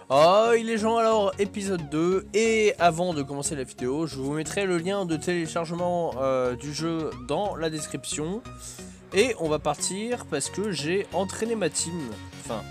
Oh, les gens, alors épisode 2, et avant de commencer la vidéo, je vous mettrai le lien de téléchargement du jeu dans la description. Et on va partir parce que j'ai entraîné ma team, enfin,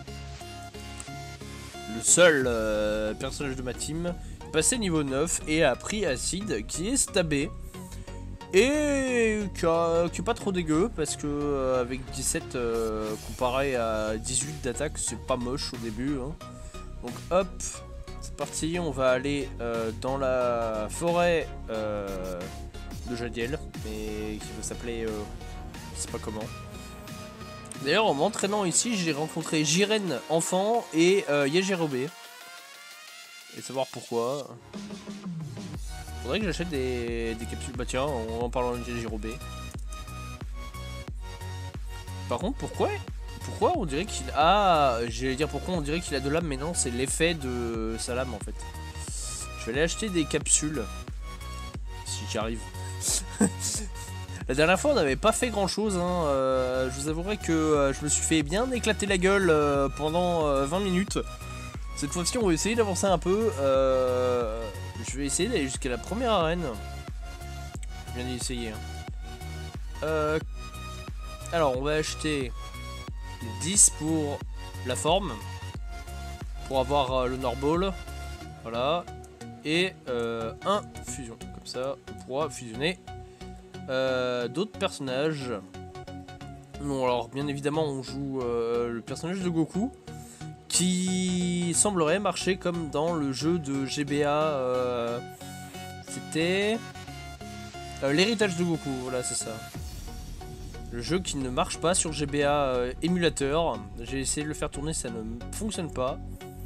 le seul personnage de ma team, passé niveau 9 et a pris Acide qui est stabé. Et qui est pas trop dégueu parce que avec 17 comparé à 18 d'attaque, c'est pas moche au début, hein. Donc hop, c'est parti, on va aller dans la forêt de Jadiel, mais qui va s'appeler, je sais pas comment. D'ailleurs, en m'entraînant ici, j'ai rencontré Jiren enfant et Yejirobé. Et savoir pourquoi. Faudrait que j'achète des capsules. Bah tiens, en parlant de Yejirobé. Par contre, pourquoi on dirait qu'il a... Ah, j'allais dire pourquoi on dirait qu'il a de l'âme, mais non, c'est l'effet de sa lame en fait. Je vais aller acheter des capsules. Si j'y arrive. La dernière fois, on n'avait pas fait grand chose, hein. Je vous avouerai que je me suis fait bien éclater la gueule pendant 20 minutes. Cette fois-ci, on va essayer d'avancer un peu. Je vais essayer d'aller jusqu'à la première arène. Je viens d'y essayer. Hein. Alors, on va acheter 10 pour la forme. Pour avoir le Norball. Voilà. Et un fusion. Comme ça, on pourra fusionner d'autres personnages. Bon, alors, bien évidemment, on joue le personnage de Goku. Qui semblerait marcher comme dans le jeu de GBA. C'était l'héritage de Goku, voilà, c'est ça. Le jeu qui ne marche pas sur GBA émulateur. J'ai essayé de le faire tourner, ça ne fonctionne pas.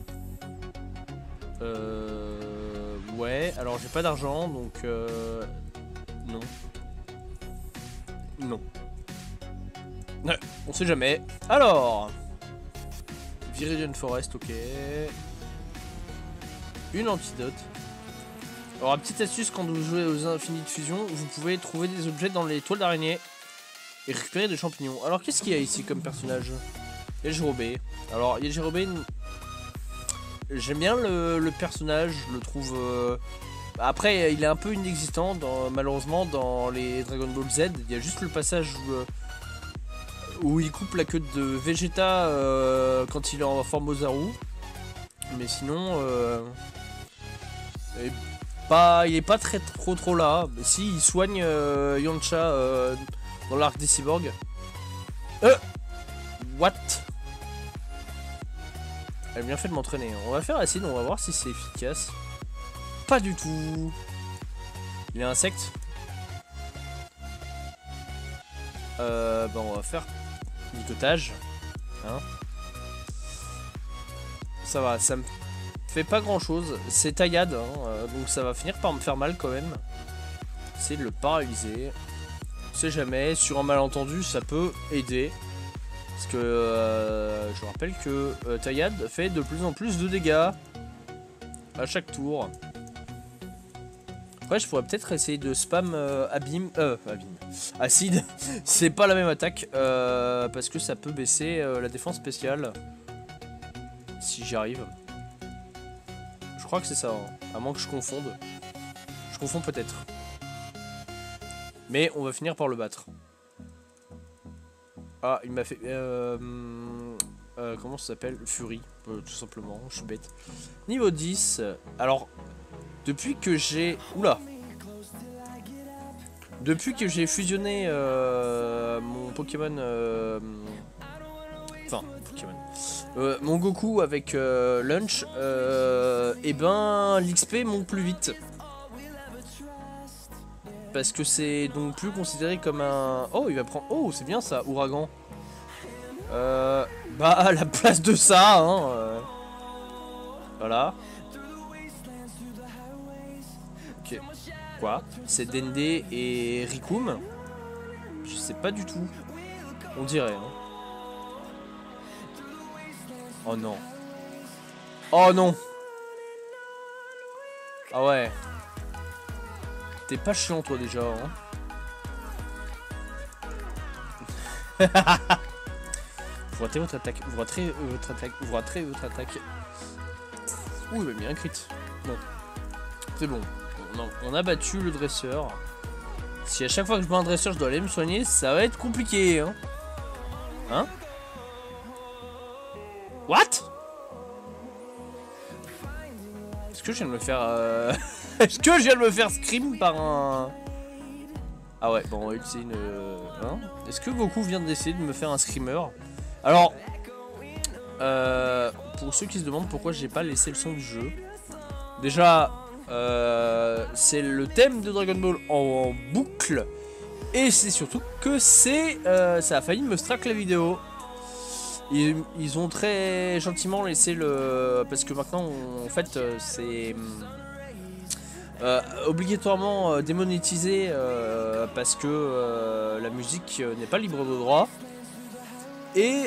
Ouais, alors j'ai pas d'argent, donc non. Non. Ouais, on sait jamais. Alors, Viridian Forest, ok. Une antidote. Alors, petite astuce, quand vous jouez aux Infinies de Fusion, vous pouvez trouver des objets dans les toiles d'araignée et récupérer des champignons. Alors, qu'est-ce qu'il y a ici comme personnage? Yejirobé. Alors, Yejirobé, j'aime bien le personnage, je le trouve... Après, il est un peu inexistant, malheureusement, dans les Dragon Ball Z. Il y a juste le passage où il coupe la queue de Vegeta quand il est en forme Ozaru. Mais sinon, il est pas trop là. Mais si, il soigne Yamcha dans l'arc des cyborgs. What? Elle a bien fait de m'entraîner. On va faire Acide, on va voir si c'est efficace. Pas du tout. Il est insecte. On va faire licotage. Hein, ça va, ça me fait pas grand chose. C'est taillade, hein, donc ça va finir par me faire mal quand même. C'est de le paralyser. On sait jamais, sur un malentendu, ça peut aider. Parce que je rappelle que taillade fait de plus en plus de dégâts à chaque tour. Après, je pourrais peut-être essayer de spam abîme. Acide. C'est pas la même attaque. Parce que ça peut baisser la défense spéciale. Si j'y arrive. Je crois que c'est ça. Hein. À moins que je confonde. Je confonds peut-être. Mais on va finir par le battre. Ah, il m'a fait... comment ça s'appelle? Fury. Tout simplement. Je suis bête. Niveau 10. Alors... Depuis que j'ai... Oula! Depuis que j'ai fusionné mon Pokémon... Enfin, Pokémon. Mon Goku avec Lunch, et ben l'XP monte plus vite. Parce que c'est donc plus considéré comme un... Oh, il va prendre... Oh, c'est bien ça, Ouragan. Bah, à la place de ça, hein. Voilà. Ok. Quoi? C'est Dende et Rikum? Je sais pas du tout. On dirait, hein. Oh non. Oh non. Ah ouais. T'es pas chiant toi déjà, hein. Vous ratez votre attaque. Vous raterez votre attaque. Vous raterez votre attaque. Ouh, il m'a mis un crit. Bon. C'est bon. On a battu le dresseur. Si à chaque fois que je bats un dresseur, je dois aller me soigner, ça va être compliqué. Hein, hein? What? Est-ce que je viens de me faire... Est-ce que je viens de me faire scream par un... Ah ouais, bon, on va utiliser une... Hein? Est-ce que Goku vient d'essayer de me faire un screamer? Alors... pour ceux qui se demandent pourquoi j'ai pas laissé le son du jeu. Déjà... c'est le thème de Dragon Ball en boucle. Et c'est surtout que c'est ça a failli me strike la vidéo. Ils ont très gentiment laissé le... Parce que maintenant en fait c'est obligatoirement démonétisé parce que la musique n'est pas libre de droit. Et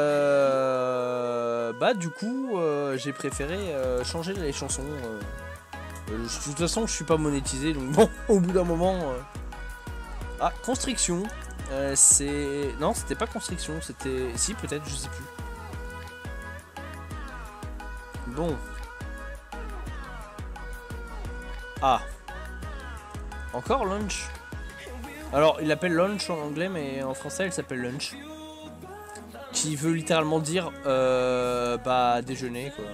bah du coup j'ai préféré changer les chansons. De toute façon je suis pas monétisé donc bon au bout d'un moment Ah constriction c'est... Non c'était pas constriction c'était... Si peut-être je sais plus. Bon. Ah. Encore lunch. Alors il l'appelle lunch en anglais mais en français elle s'appelle lunch. Qui veut littéralement dire bah déjeuner quoi.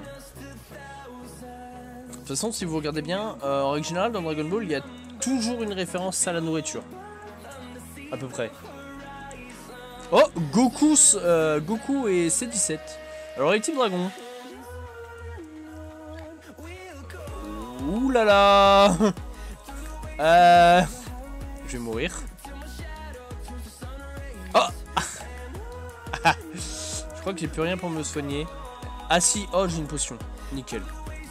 De toute façon, si vous regardez bien, en règle générale, dans Dragon Ball, il y a toujours une référence à la nourriture. À peu près. Oh, Goku et C17. Alors, les types dragon. Ouh là là. Je vais mourir. Oh. Je crois que j'ai plus rien pour me soigner. Ah si, oh j'ai une potion. Nickel.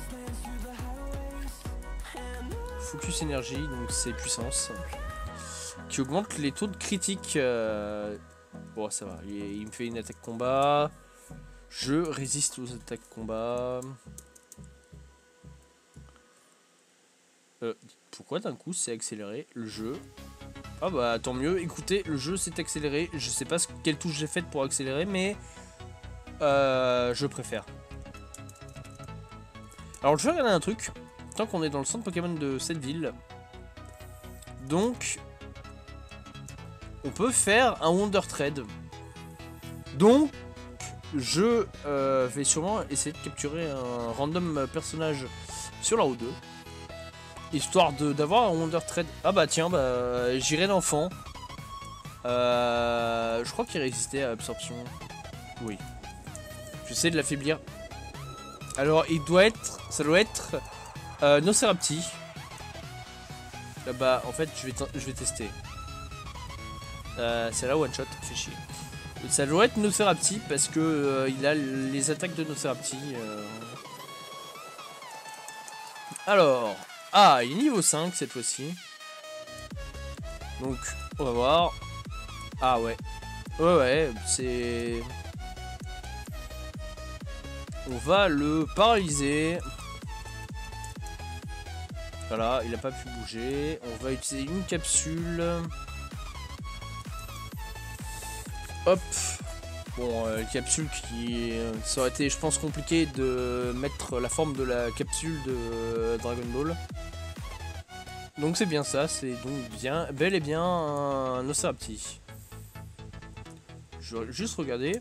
Focus énergie, donc c'est puissance. Qui augmente les taux de critique. Bon, ça va. Il me fait une attaque combat. Je résiste aux attaques combat. Pourquoi d'un coup c'est accéléré le jeu? Ah bah tant mieux. Écoutez, le jeu s'est accéléré. Je sais pas quelle touche j'ai faite pour accélérer, mais je préfère. Alors je vais regarder un truc. Tant qu'on est dans le centre Pokémon de cette ville. Donc, on peut faire un Wonder Trade. Donc, je vais sûrement essayer de capturer un random personnage sur la route 2. Histoire d'avoir un Wonder Trade. Ah bah tiens, bah, j'irai l'enfant. Je crois qu'il résistait à absorption. Oui. J'essaie de l'affaiblir. Alors, ça doit être... Nocérapti. Bah en fait je vais tester. C'est là one shot, fait chier. Ça doit être Nocérapti parce que il a les attaques de Nocérapti. Alors, ah il est niveau 5 cette fois-ci. Donc on va voir. Ah ouais. Ouais c'est... On va le paralyser. Voilà, il n'a pas pu bouger. On va utiliser une capsule. Hop. Bon, capsule qui... Ça aurait été, je pense, compliqué de mettre la forme de la capsule de Dragon Ball. Donc c'est bien ça, c'est donc bien, bel et bien un Nocérapti. Je vais juste regarder.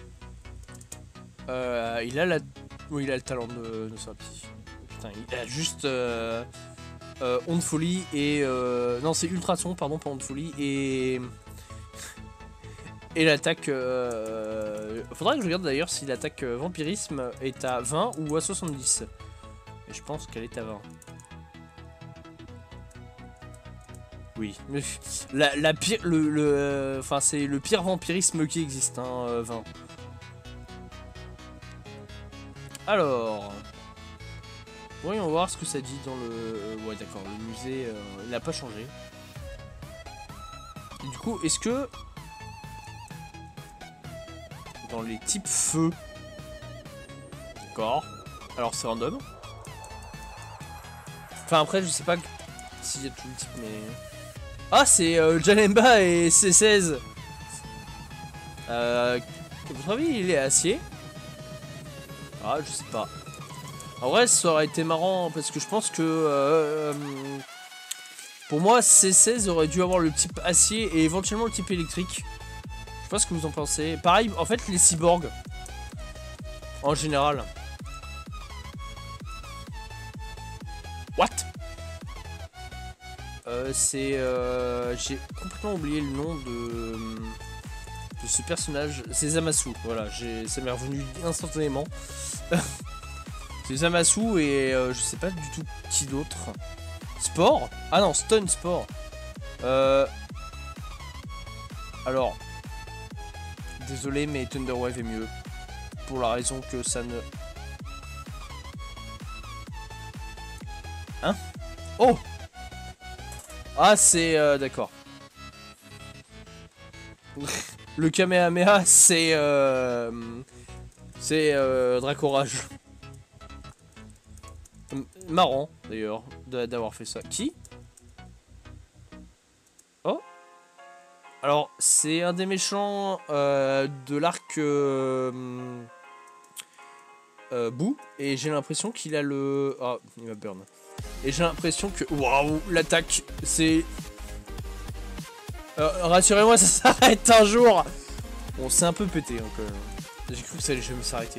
Il a la... Oui, il a le talent de Nocérapti. Putain, il a juste... Onde folie et non c'est ultrason pardon pas onde folie et l'attaque faudrait que je regarde d'ailleurs si l'attaque vampirisme est à 20 ou à 70 et je pense qu'elle est à 20. Oui la pire enfin c'est le pire vampirisme qui existe hein, 20. Alors voyons voir ce que ça dit dans le... Ouais d'accord, le musée, il n'a pas changé. Et du coup, est-ce que... Dans les types feu... D'accord. Alors c'est random. Enfin après, je sais pas s'il y a tout le type, mais... Ah, c'est Janemba et C16. À votre avis, il est acier? Ah, je sais pas. En vrai, ça aurait été marrant parce que je pense que pour moi, C16 aurait dû avoir le type acier et éventuellement le type électrique. Je sais pas ce que vous en pensez. Pareil, en fait, les cyborgs en général. What? J'ai complètement oublié le nom de ce personnage. C'est Zamasu. Voilà, ça m'est revenu instantanément. C'est Zamasu et je sais pas du tout qui d'autre. Sport? Ah non, Stun Sport. Alors, désolé, mais Thunder Wave est mieux. Pour la raison que ça ne... Hein? Oh! Ah, c'est... d'accord. Le Kamehameha, c'est... Dracorage. Marrant, d'ailleurs, d'avoir fait ça. Qui? Oh! Alors, c'est un des méchants de l'arc Boo, et j'ai l'impression qu'il a le... Ah, il m'a burn. Et j'ai l'impression que... Waouh, l'attaque, c'est... rassurez-moi, ça s'arrête un jour. Bon, c'est un peu pété, hein, quand même. J'ai cru que ça allait jamais s'arrêter.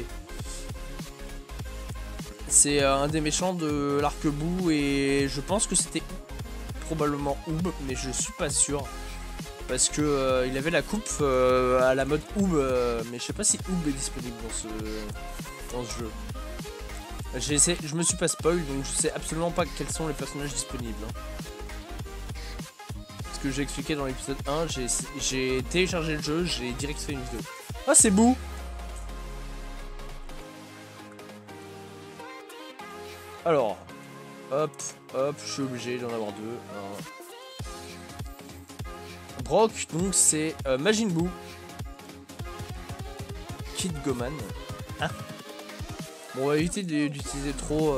C'est un des méchants de l'arc Boo, et je pense que c'était probablement Oob, mais je suis pas sûr. Parce que il avait la coupe à la mode Oob, mais je sais pas si Oob est disponible dans ce jeu. Je me suis pas spoil, donc je sais absolument pas quels sont les personnages disponibles. Hein. Ce que j'ai expliqué dans l'épisode 1, j'ai téléchargé le jeu, j'ai direct fait une vidéo. Ah, c'est Boo! Alors, hop, hop, je suis obligé d'en avoir deux. Brock, donc c'est Majin Buu. Kid Goman. Ah. Bon, on va éviter d'utiliser trop...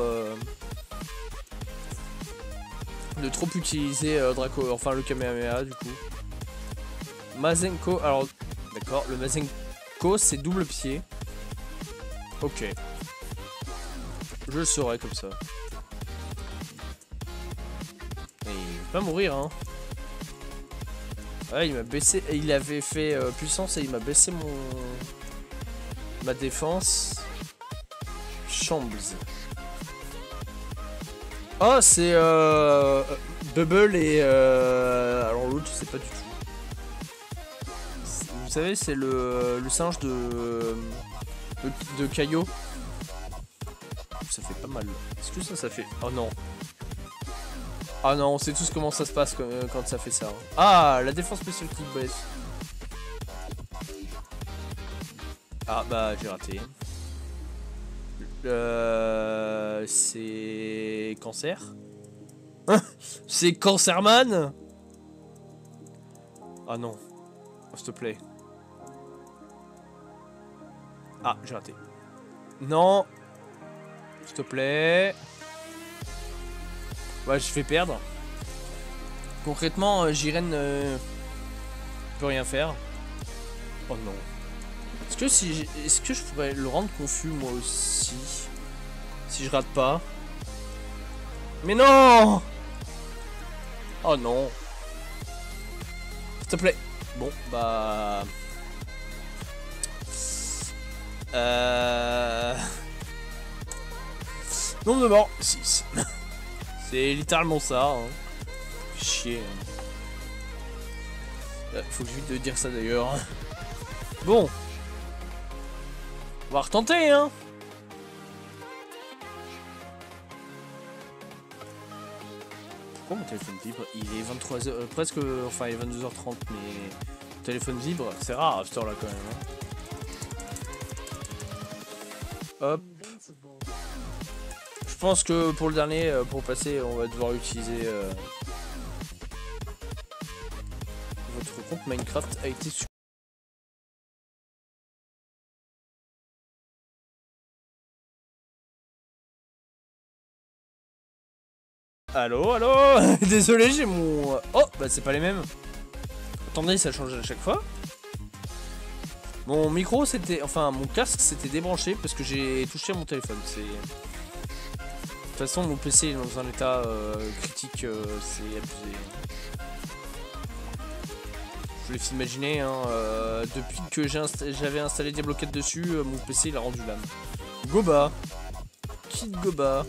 de trop utiliser Draco, enfin le Kamehameha du coup. Mazenko, alors d'accord, le Mazenko c'est double pied. Ok. Je le saurai comme ça. Et il va pas mourir hein. Ouais, il m'a baissé, il avait fait puissance et il m'a baissé ma défense. Shambles. Oh, c'est Bubble et alors l'autre, je sais pas du tout. Vous savez, c'est le singe de Caillot. Ça fait pas mal. Est-ce que ça fait... Oh non. Ah non, on sait tous comment ça se passe quand ça fait ça. Hein. Ah, la défense spéciale qui baisse. Ah bah j'ai raté. C'est... Cancer. C'est Cancerman. Ah non. Oh, s'il te plaît. Ah, j'ai raté. Non. S'il te plaît. Ouais, je vais perdre. Concrètement, Jiren peut rien faire. Oh non. Est-ce que je pourrais le rendre confus moi aussi? Si je rate pas. Mais non! Oh non. S'il te plaît. Bon, bah... Nombre de morts, 6. C'est littéralement ça. Hein. Chier. Faut que j'évite de dire ça d'ailleurs. Bon. On va retenter, hein. Pourquoi mon téléphone vibre? Il est 23h, presque, enfin il est 22h30, mais mon téléphone vibre, c'est rare à cette heure-là quand même. Hein. Hop. Je pense que pour le dernier, pour passer, on va devoir utiliser votre compte Minecraft a été supprimé. Allô, allô. Désolé, j'ai mon... Oh, bah c'est pas les mêmes. Attendez, ça change à chaque fois. Mon micro, c'était... Enfin, mon casque, s'était débranché parce que j'ai touché mon téléphone. façon, mon PC est dans un état critique, c'est abusé. Je vous laisse imaginer, hein, depuis que j'avais installé Diablo 4 dessus, mon PC il a rendu l'âme. Goba. Kid Goba.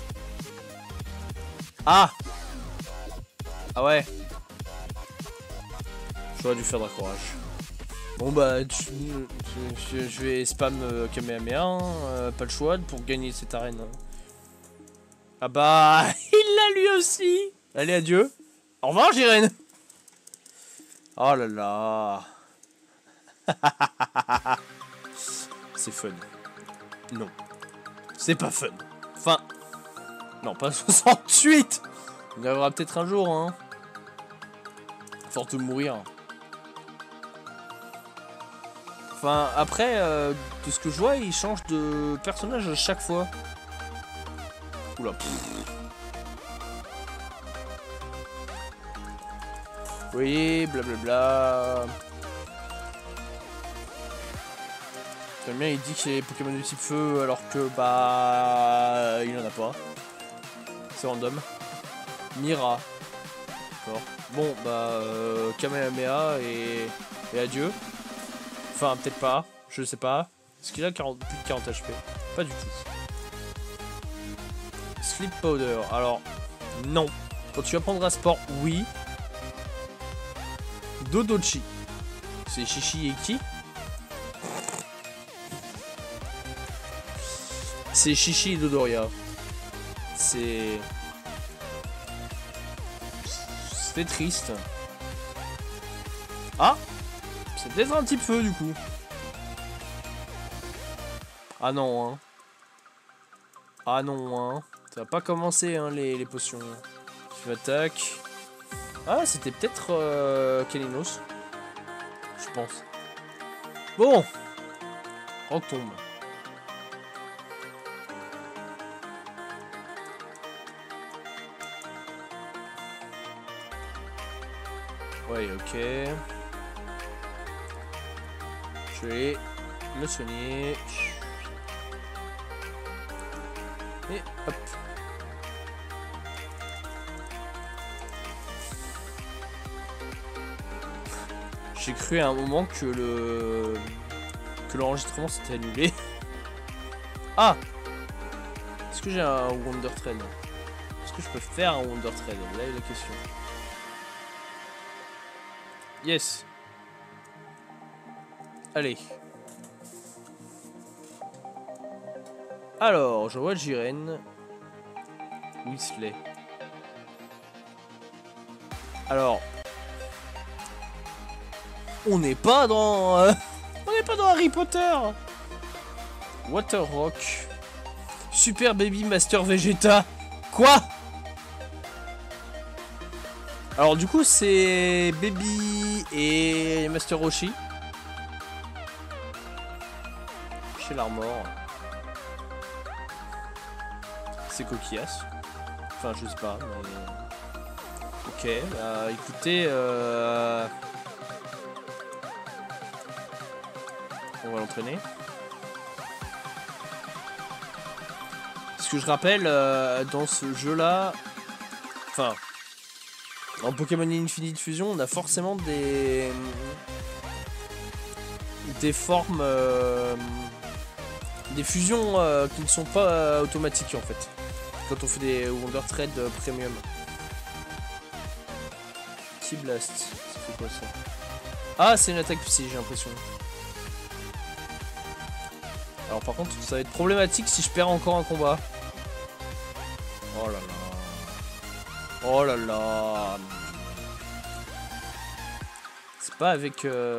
Ah. Ah ouais. J'aurais dû faire Dracourage. Bon bah, je vais spam Kamehameha, hein, pas le choix pour gagner cette arène. Ah bah, il l'a lui aussi. Allez, adieu. Au revoir, Jiren. Oh là là. C'est fun. Non. C'est pas fun. Enfin. Non, pas 68. Il y aura peut-être un jour, hein. Force de mourir. Enfin, après, de ce que je vois, il change de personnage à chaque fois. Oula. Oui, blablabla. J'aime bien, il dit qu'il y a des Pokémon de type feu alors que bah il en a pas. C'est random. Mira. D'accord. Bon bah Kamehameha et adieu. Enfin peut-être pas, je sais pas. Est-ce qu'il a plus de 40 HP? Pas du tout. Sleep Powder, alors non. Quand tu apprendras sport, oui. Dodochi. C'est Chichi et qui? C'est Chichi et Dodoria. C'est triste. Ah, c'est peut-être un type feu du coup. Ah non, hein. Ah non, hein. Ça va pas commencer, hein, les potions. Tu attaques. Ah, c'était peut-être Kalinos. Je pense. Bon. Rock tombe. Ouais, ok. Je vais me soigner. Et hop. J'ai cru à un moment que l'enregistrement s'était annulé. Ah! Est-ce que j'ai un Wonder Trade? Est-ce que je peux faire un Wonder Trade? Là est la question. Yes. Allez. Alors, je vois Jiren. Weasley. Alors. On n'est pas dans... on n'est pas dans Harry Potter. Water Rock. Super Baby Master Vegeta. Quoi? Alors du coup c'est Baby et Master Roshi. Chez l'Armor. C'est coquillasse. Enfin je sais pas mais... Ok, bah écoutez... On va l'entraîner. Ce que je rappelle, dans ce jeu-là... Enfin... En Pokémon Infinite Fusion, on a forcément des formes, des fusions qui ne sont pas automatiques en fait. Quand on fait des Wonder Trade Premium. Key Blast, ça fait quoi ça? Ah, c'est une attaque psy, j'ai l'impression. Alors par contre, ça va être problématique si je perds encore un combat. Oh là là. Oh là là. C'est pas avec...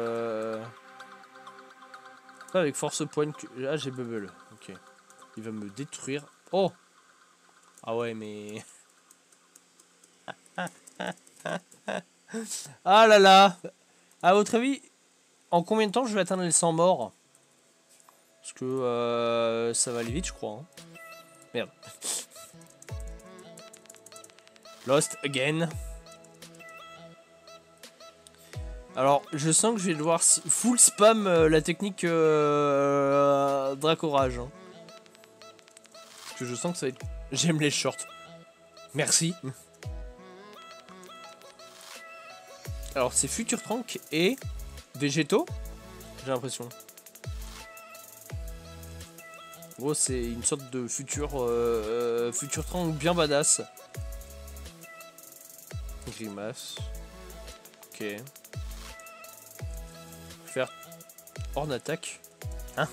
pas avec Force Point que... Ah, j'ai Bubble. Ok. Il va me détruire. Oh. Ah ouais, mais... Ah là là. À votre avis, en combien de temps je vais atteindre les 100 morts? Parce que ça va aller vite, je crois. Hein. Merde. Lost again. Alors, je sens que je vais devoir full spam la technique Dracorage. Hein. Parce que je sens que ça va être... J'aime les shorts. Merci. Alors c'est Future Trunks et Végétaux, j'ai l'impression. En gros c'est une sorte de Future Trunks bien badass. Grimace. Ok. Faire hors d'attaque. Hein?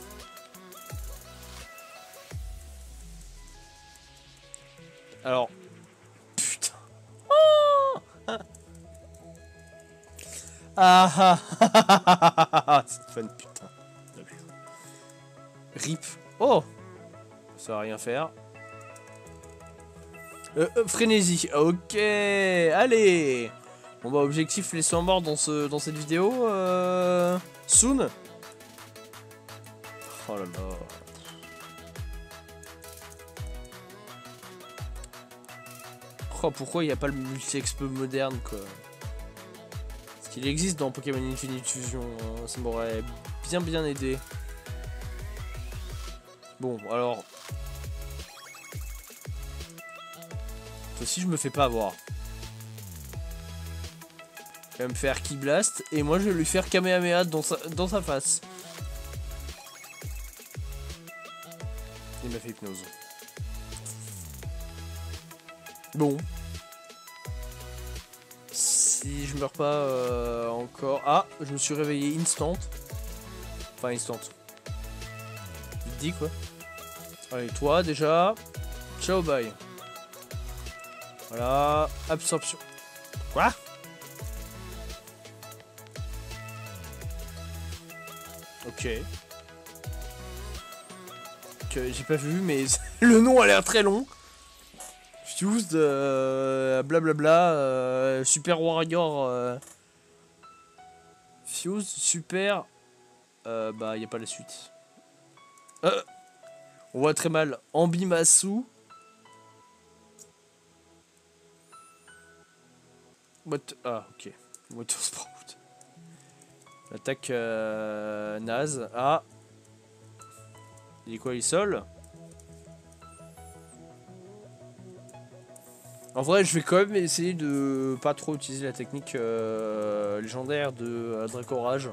Alors. Putain. Oh ah ah. C'est fun, putain. Rip. Oh. Ça va rien faire. Frénésie. Ok. Allez. Bon bah objectif les 100 morts dans cette vidéo. Soon. Oh là là. Oh, pourquoi il n'y a pas le multi-exp moderne quoi? Parce qu'il existe dans Pokémon Infinite Fusion, hein, ça m'aurait bien aidé. Bon alors... Si je me fais pas avoir. Il va me faire Ki Blast et moi je vais lui faire Kamehameha dans sa face. Il m'a fait hypnose. Bon. Si je meurs pas encore... Ah, je me suis réveillé instant. Enfin instant. Il te dit quoi? Allez, toi déjà. Ciao, bye. Voilà, absorption. Quoi? Ok. J'ai pas vu, mais le nom a l'air très long. Fused, blablabla, Super Warrior. Fused, Super. Bah, y a pas la suite. On voit très mal. Ambimasu. Ah, ok. Water Sprout. Attaque naze. Ah. Il est quoi, il sol? En vrai, je vais quand même essayer de pas trop utiliser la technique légendaire de Dracorage.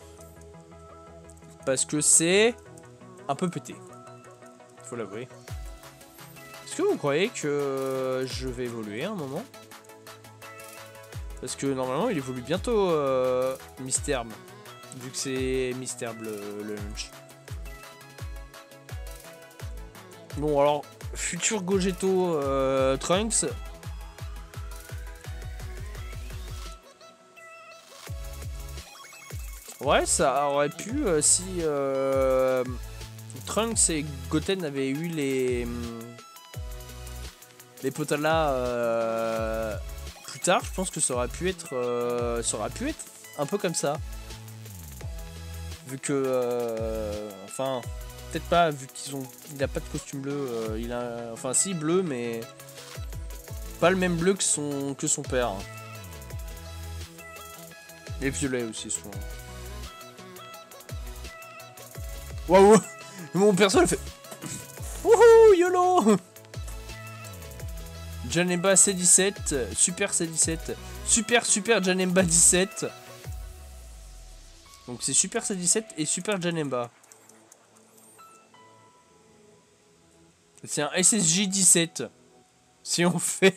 Parce que c'est un peu pété. Faut l'avouer. Est-ce que vous croyez que je vais évoluer à un moment? Parce que normalement il évolue bientôt Misterm. Vu que c'est Misterm le launch. Bon alors, futur Gogeta Trunks. Ouais, ça aurait pu si Trunks et Goten avaient eu les Potala plus tard. Je pense que ça aurait pu être un peu comme ça. Vu que enfin peut-être pas, vu il a pas de costume bleu, il a enfin si bleu mais pas le même bleu que son père. Et violet aussi souvent. Waouh. Mon perso il fait wouhou YOLO. Janemba C17, Super C17, Super Janemba 17. Donc c'est Super C17 et Super Janemba. C'est un SSJ 17. Si on fait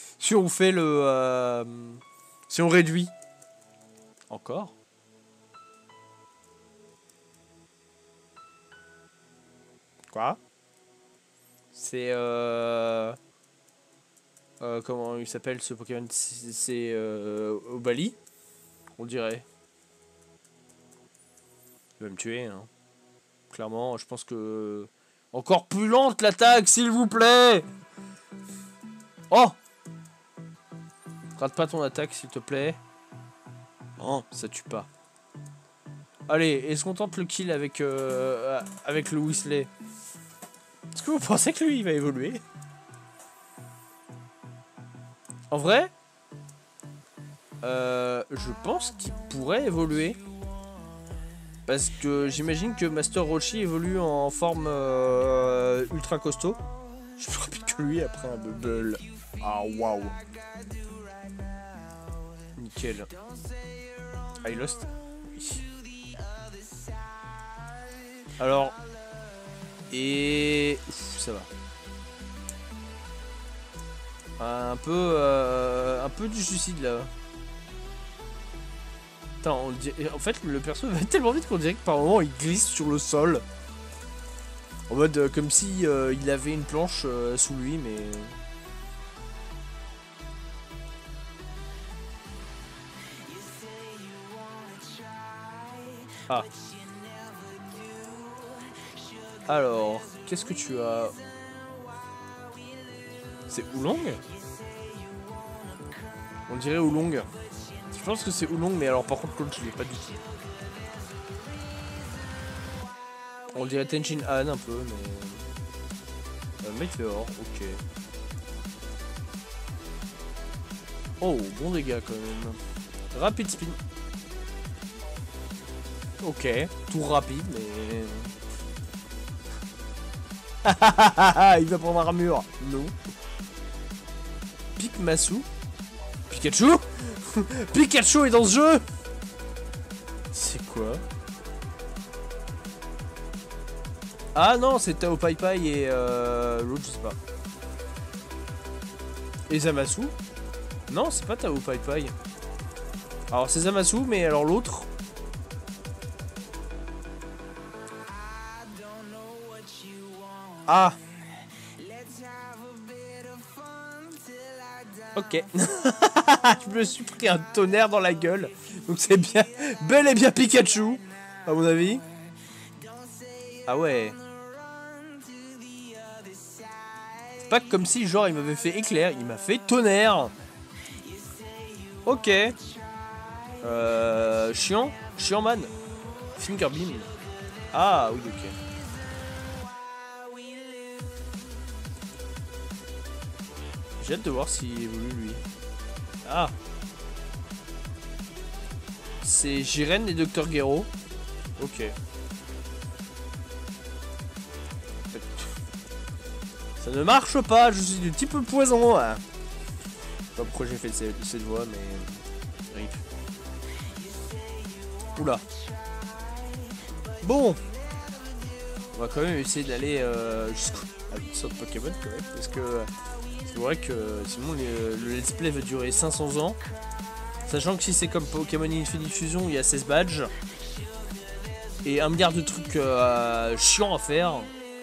le si on réduit. Encore. Quoi? C'est comment il s'appelle ce Pokémon? C'est Obali, on dirait. Il va me tuer, hein. Clairement, je pense que... Encore plus lente l'attaque, s'il vous plaît. Oh! Rate pas ton attaque, s'il te plaît. Oh, ça tue pas. Allez, est-ce qu'on tente le kill avec le Weasley? Est-ce que vous pensez que lui, il va évoluer? En vrai, je pense qu'il pourrait évoluer. Parce que j'imagine que Master Roshi évolue en forme ultra costaud. Je suis plus rapide que lui après un bubble. Ah waouh. Nickel. I lost. Oui. Alors. Et. Ouf, ça va. Un peu du suicide là. Attends, en fait le perso va tellement vite qu'on dirait que par moment il glisse sur le sol. En mode comme si il avait une planche sous lui, mais... Ah. Alors, qu'est-ce que tu as? C'est Oolong? On dirait Oolong. Je pense que c'est Oolong, mais alors par contre l'autre je l'ai pas du tout. On dirait Tenchin Han un peu, mais... Météore, ok. Oh, bon dégâts quand même. Rapid spin. Ok, tout rapide, mais... Il va prendre armure. Non. Pikmasu. Pikachu. Pikachu est dans ce jeu. C'est quoi? Ah non, c'est Tao Pai Pai et l'autre, je sais pas. Et Zamasu? Non, c'est pas Tao Pai Pai. Alors c'est Zamasu, mais alors l'autre... Ah. Ok. Je me suis pris un tonnerre dans la gueule. Donc c'est bien, bel et bien Pikachu, à mon avis. Ah ouais. C'est pas comme si genre il m'avait fait éclair, il m'a fait tonnerre. Ok. Chiant. Chiant man. Finger beam. Ah oui, ok. J'ai hâte de voir s'il évolue lui. Ah. C'est Jiren et Dr Gero. Ok. Ça ne marche pas, je suis du petit peu poison. Hein. Je sais pas pourquoi j'ai fait cette voix, mais... Rip. Oula. Bon. On va quand même essayer d'aller jusqu'à une sorte de Pokémon quand même, parce que c'est vrai que sinon le let's play va durer 500 ans. Sachant que si c'est comme Pokémon Infinite Fusion, il y a 16 badges. Et 1 milliard de trucs chiants à faire.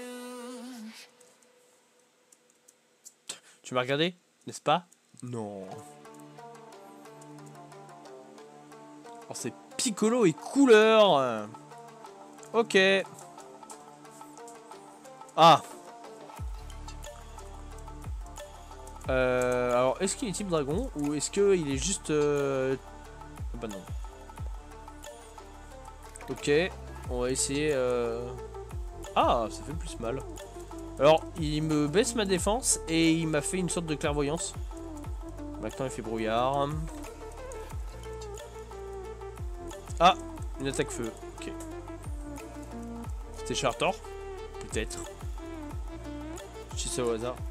Tu m'as regardé, n'est-ce pas? Non. Alors c'est Piccolo et couleur. Ok. Ah. Alors est-ce qu'il est type dragon ou est-ce qu'il est juste... Bah non. Ok. On va essayer... Ah, ça fait plus mal. Alors, il me baisse ma défense et il m'a fait une sorte de clairvoyance. Maintenant, il fait brouillard. Ah, une attaque feu. Ok. C'était Chartor? Peut-être. Je dis ça au hasard.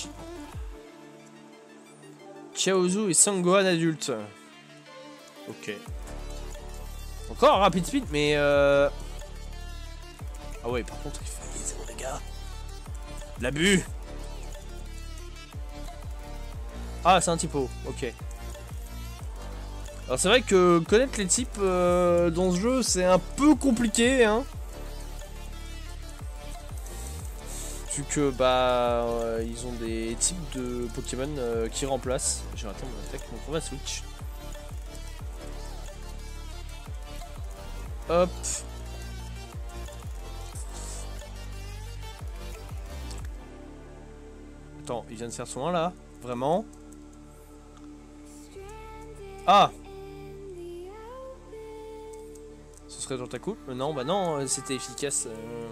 Chaozu et Sangohan adulte. Ok. Encore un rapid speed, mais Ah ouais, par contre, il fait 0 dégâts. L'abus. Ah, c'est un typo, ok. Alors c'est vrai que connaître les types dans ce jeu, c'est un peu compliqué, hein. Vu que, bah, ils ont des types de Pokémon qui remplacent. J'ai raté mon attaque, donc on va switch. Hop. Attends, il vient de faire son 1 là? Vraiment? Ah! Ce serait dans ta coupe? Non, bah non, c'était efficace.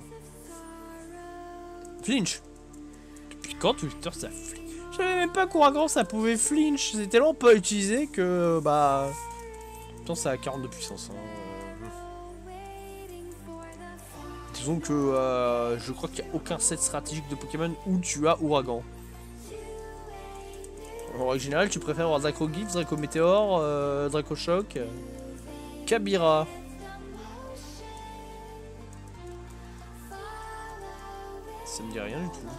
Flinch! Depuis quand Twitter ça flinch? Je savais même pas qu'Ouragan ça pouvait flinch. C'est tellement pas utilisé que bah. Pourtant ça a 42 puissance. Hein. Disons que je crois qu'il n'y a aucun set stratégique de Pokémon où tu as Ouragan. En règle générale, tu préfères avoir Draco Gift, Draco Météore, Draco Choc, Kabira. Ça me dit rien du tout.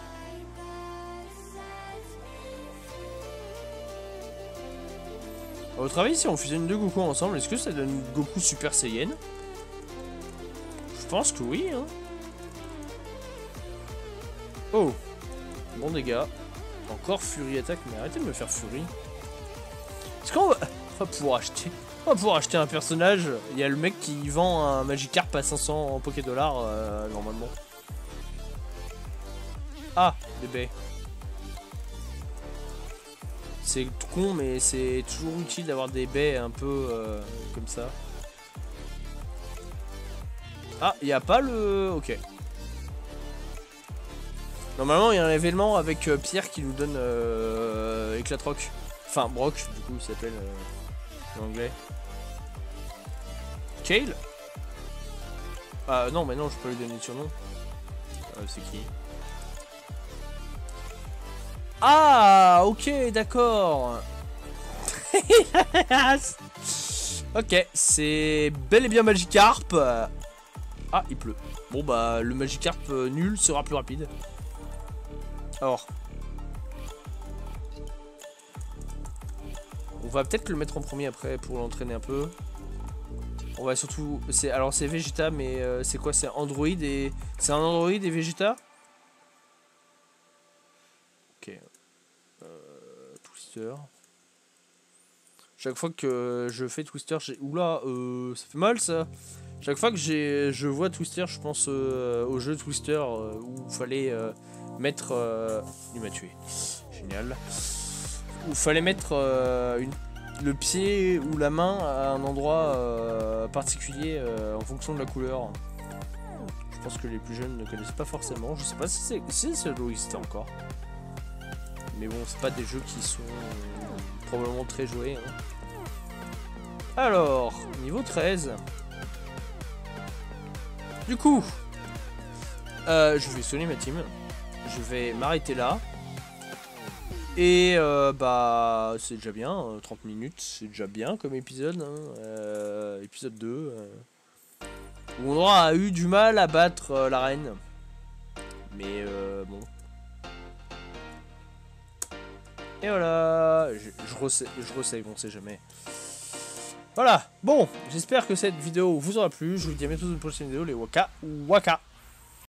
À votre avis, si on fusionne deux Goku ensemble, est-ce que ça donne Goku Super Saiyan? Je pense que oui, hein. Oh. Bon dégâts. Encore Fury attaque, mais arrêtez de me faire Fury. Est-ce qu'on va pouvoir acheter? On va pouvoir acheter un personnage. Il y a le mec qui vend un Magikarp à 500 en Poké Dollars, normalement. Ah, bébé. C'est con, mais c'est toujours utile d'avoir des baies un peu comme ça. Ah, il n'y a pas le... Ok. Normalement, il y a un événement avec Pierre qui nous donne Éclatroc. Enfin, Brock, du coup, il s'appelle en anglais. Kale? Ah non, mais non, je peux lui donner de surnom. C'est qui? Ah, ok, d'accord. Ok, c'est bel et bien Magikarp. Ah, il pleut. Bon, bah, le Magikarp nul sera plus rapide. Alors. On va peut-être le mettre en premier après pour l'entraîner un peu. On va surtout... Alors, c'est Vegeta, mais c'est quoi? C'est Android et... C'est un Android et Vegeta? Ok. Twister. Chaque fois que je fais Twister, j'ai... Oula, ça fait mal ça. Chaque fois que je vois Twister, je pense au jeu Twister où il fallait mettre... Il m'a tué. Génial. Où il fallait mettre le pied ou la main à un endroit particulier en fonction de la couleur. Je pense que les plus jeunes ne connaissent pas forcément. Je sais pas si ça doit exister encore. Mais bon, c'est pas des jeux qui sont probablement très joués. Hein. Alors, niveau 13. Du coup, je vais sonner ma team. Je vais m'arrêter là. Et bah, c'est déjà bien. 30 minutes, c'est déjà bien comme épisode. Hein. Épisode 2. Où on aura eu du mal à battre la reine. Mais bon. Et voilà, je resave, on sait jamais. Voilà, bon, j'espère que cette vidéo vous aura plu. Je vous dis à bientôt dans une prochaine vidéo, les Waka Waka.